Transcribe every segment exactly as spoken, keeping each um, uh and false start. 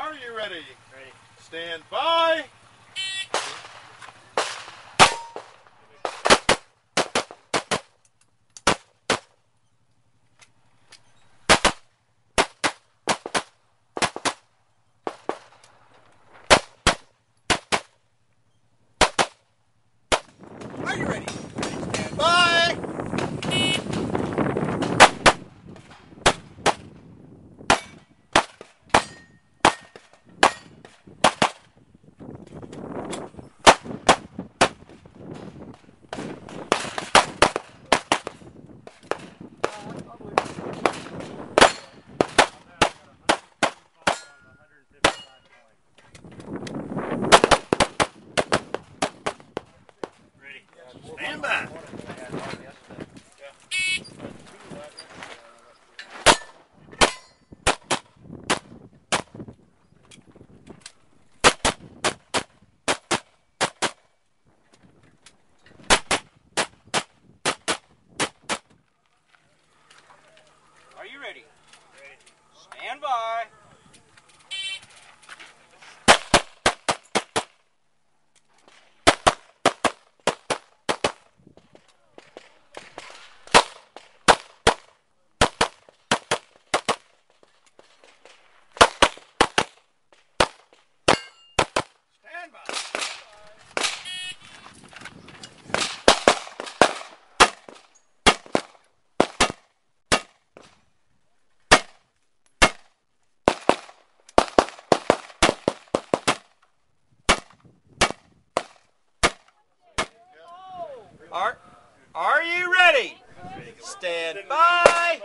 Are you ready? Ready. Stand by. Are you ready? Stand by. Stand by. Are you ready? Ready. Stand by. Stand by. Are, are you ready? Stand by.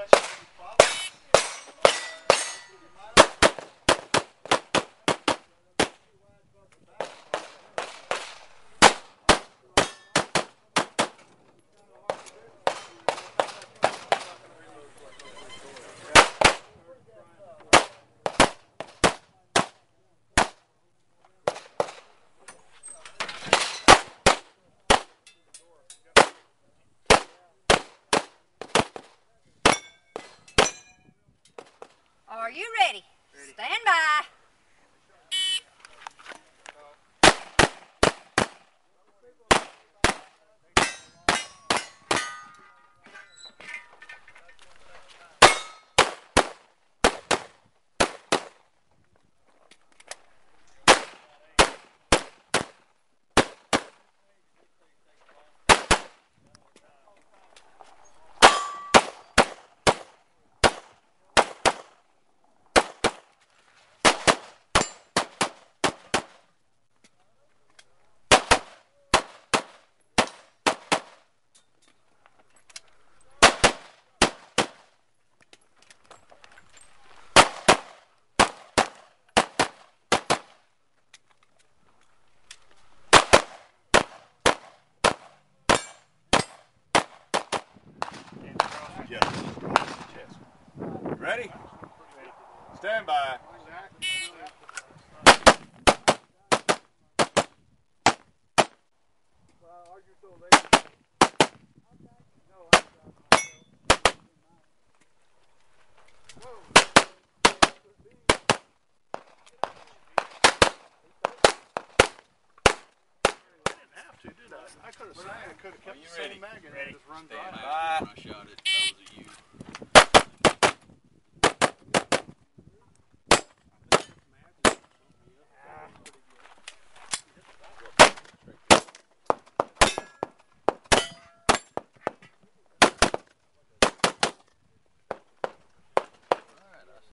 Are you ready? Ready. Stand by. Yes. Ready? Stand by. I could have sang, I could have kept the same mag and just run dry. Bye.